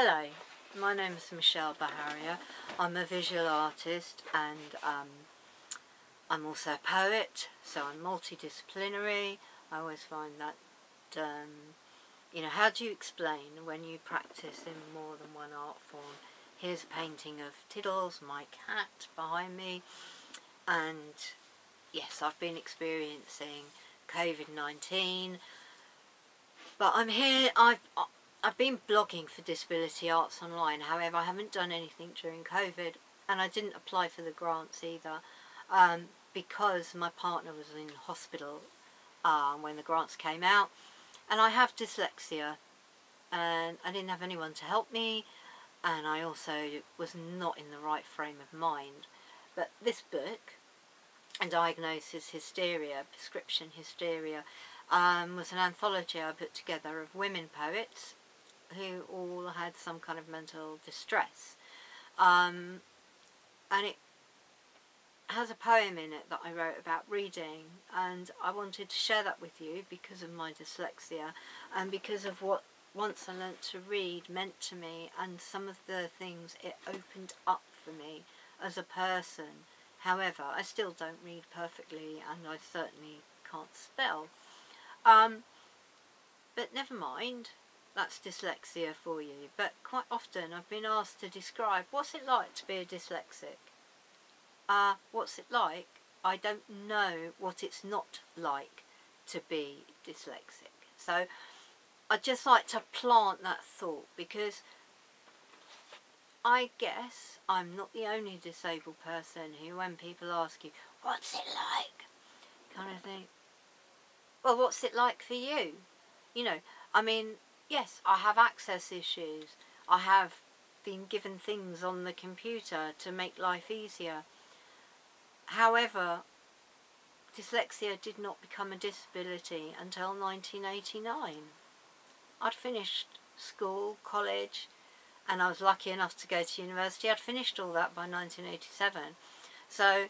Hello, my name is Michelle Baharia. I'm a visual artist and I'm also a poet, so I'm multidisciplinary. I always find that, how do you explain when you practice in more than one art form? Here's a painting of Tiddles, my cat, behind me, and yes, I've been experiencing COVID-19, but I'm here. I've been blogging for Disability Arts Online. However, I haven't done anything during COVID, and I didn't apply for the grants either, because my partner was in hospital when the grants came out, and I have dyslexia, and I didn't have anyone to help me, and I also was not in the right frame of mind. But this book, Diagnosis Hysteria, Prescription Hysteria, was an anthology I put together of women poets who all had some kind of mental distress, and it has a poem in it that I wrote about reading, and I wanted to share that with you because of my dyslexia and because of what Once I Learnt to Read meant to me, and some of the things it opened up for me as a person. However, I still don't read perfectly, and I certainly can't spell, but never mind. That's dyslexia for you. But quite often I've been asked to describe what's it like to be a dyslexic. What's it like? I don't know what it's not like to be dyslexic. So I'd just like to plant that thought, because I guess I'm not the only disabled person who, when people ask you, what's it like? Kind of think, well, what's it like for you? Yes, I have access issues. I have been given things on the computer to make life easier. However, dyslexia did not become a disability until 1989. I'd finished school, college, and I was lucky enough to go to university. I'd finished all that by 1987. So,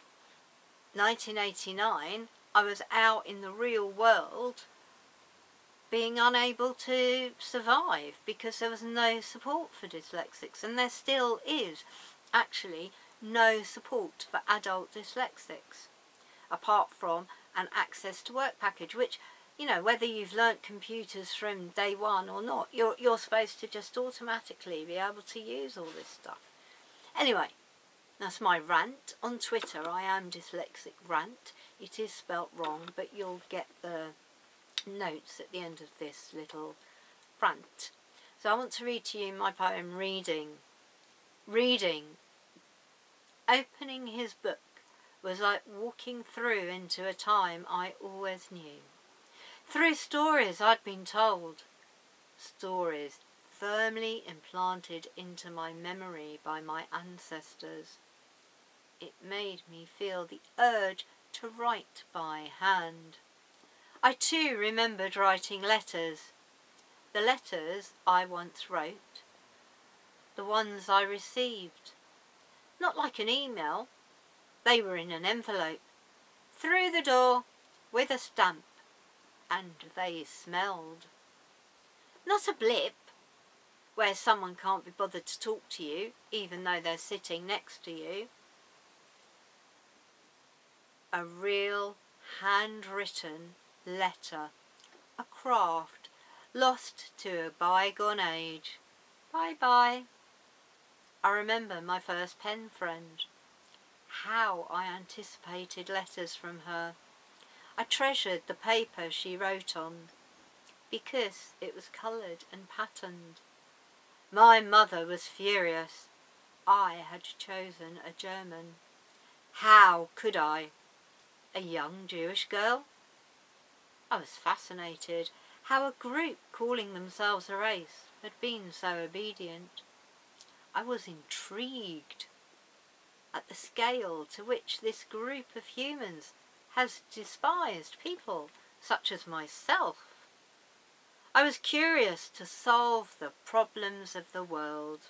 1989, I was out in the real world being unable to survive because there was no support for dyslexics, and there still is actually no support for adult dyslexics apart from an access to work package, which, whether you've learnt computers from day one or not, you're supposed to just automatically be able to use all this stuff. Anyway, that's my rant. On Twitter I am Dyslexic Rant. It is spelt wrong, but you'll get the notes at the end of this little rant. So I want to read to you my poem Reading. Opening his book was like walking through into a time I always knew. Through stories I'd been told. Stories firmly implanted into my memory by my ancestors. It made me feel the urge to write by hand. I too remembered writing letters. The letters I once wrote. The ones I received. Not like an email. They were in an envelope. Through the door with a stamp. And they smelled. Not a blip, where someone can't be bothered to talk to you, even though they're sitting next to you. A real handwritten letter, a craft lost to a bygone age. Bye bye. I remember my first pen friend. How I anticipated letters from her. I treasured the paper she wrote on, because it was coloured and patterned. My mother was furious. I had chosen a German. How could I? A young Jewish girl? I was fascinated how a group calling themselves a race had been so obedient. I was intrigued at the scale to which this group of humans has despised people such as myself. I was curious to solve the problems of the world,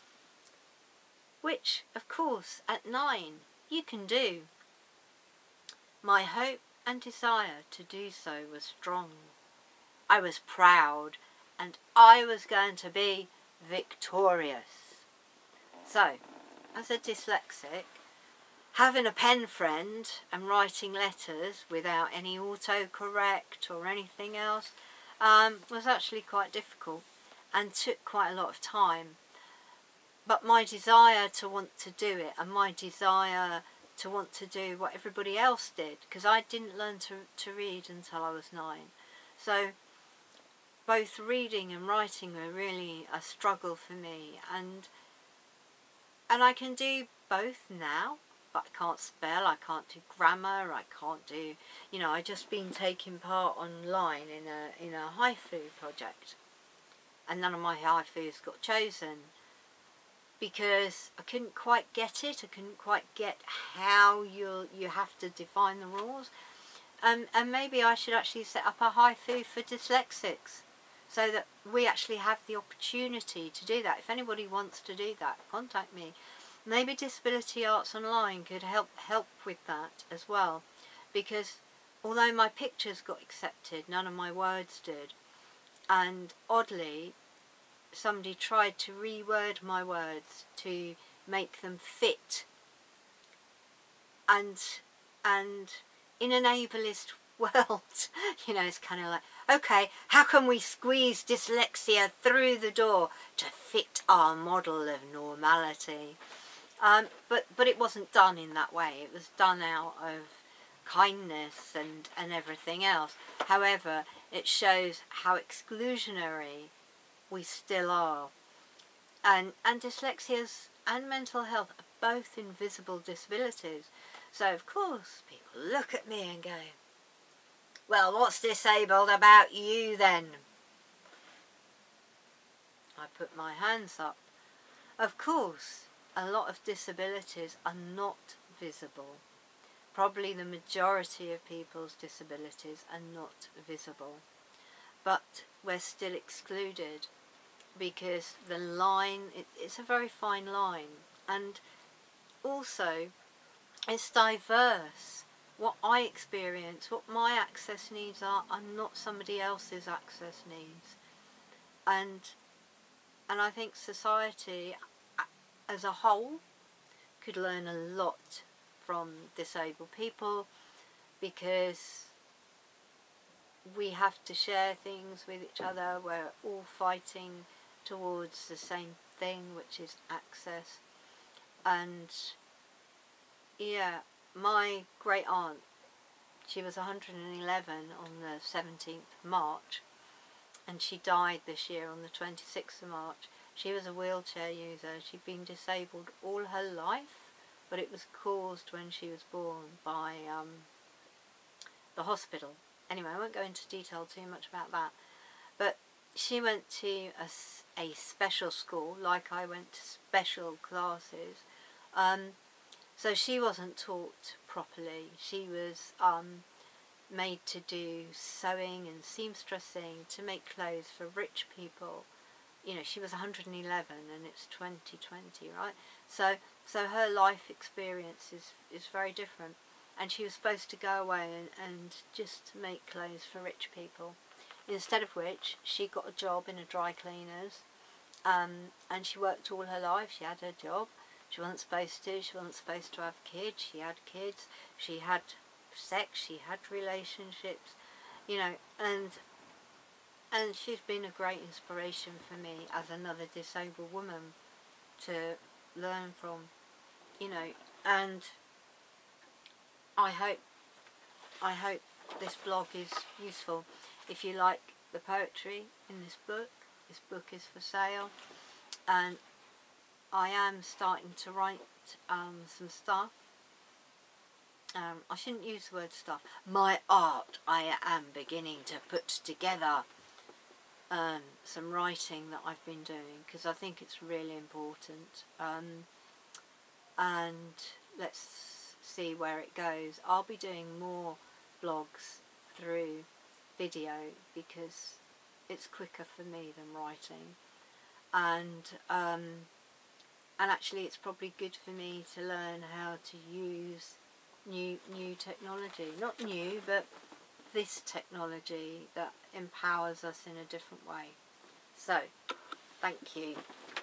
which, of course, at 9 you can do. My hope and desire to do so was strong. I was proud, and I was going to be victorious. So, as a dyslexic, having a pen friend and writing letters without any autocorrect or anything else was actually quite difficult and took quite a lot of time. But my desire to want to do it, and my desire to want to do what everybody else did, because I didn't learn to read until I was 9. So both reading and writing were really a struggle for me, and I can do both now, but I can't spell, I can't do grammar, I can't do, you know, I just been taking part online in a haiku project, and none of my haikus got chosen because I couldn't quite get it. I couldn't quite get how you have to define the rules, and maybe I should actually set up a haiku for dyslexics, so that we actually have the opportunity to do that. If anybody wants to do that, contact me. Maybe Disability Arts Online could help with that as well, because although my pictures got accepted, none of my words did, and oddly somebody tried to reword my words to make them fit, and in an ableist world, you know, it's kind of like, okay, how can we squeeze dyslexia through the door to fit our model of normality? But it wasn't done in that way. It was done out of kindness and everything else. However, it shows how exclusionary we still are. And dyslexias and mental health are both invisible disabilities. So of course people look at me and go, well, what's disabled about you then? I put my hands up. Of course, a lot of disabilities are not visible. Probably the majority of people's disabilities are not visible. But we're still excluded because the line, it's a very fine line. And also, it's diverse. What I experience, what my access needs are not somebody else's access needs. And I think society as a whole could learn a lot from disabled people, because we have to share things with each other. We're all fighting towards the same thing, which is access. And yeah, my great aunt, she was 111 on the 17th of March, and she died this year on the 26th of March. She was a wheelchair user. She'd been disabled all her life, but it was caused when she was born by the hospital. Anyway, I won't go into detail too much about that. But she went to a special school, like I went to special classes. So she wasn't taught properly. She was made to do sewing and seamstressing to make clothes for rich people. You know, she was 111 and it's 2020, right? So her life experience is very different. And she was supposed to go away and just make clothes for rich people. Instead of which, she got a job in a dry cleaners, and she worked all her life. She had her job. She wasn't supposed to. She wasn't supposed to have kids. She had kids. She had sex. She had relationships, you know, and she's been a great inspiration for me as another disabled woman to learn from, you know. And I hope this blog is useful. If you like the poetry in this book is for sale, and I am starting to write some stuff. I shouldn't use the word stuff. My art, I am beginning to put together some writing that I've been doing, because I think it's really important. And let's see where it goes. I'll be doing more blogs through video because it's quicker for me than writing, and actually it's probably good for me to learn how to use new technology. Not new, but this technology that empowers us in a different way. So Thank you.